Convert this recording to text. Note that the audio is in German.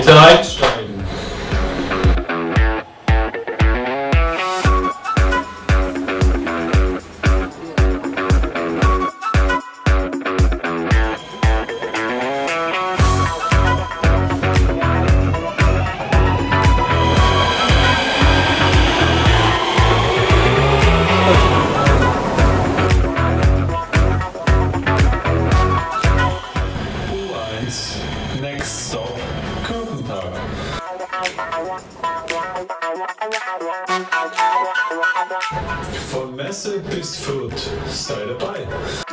Bitte einsteigen. U1 Next Stop Kirchentag. Von Messe bis Fürth, sei dabei.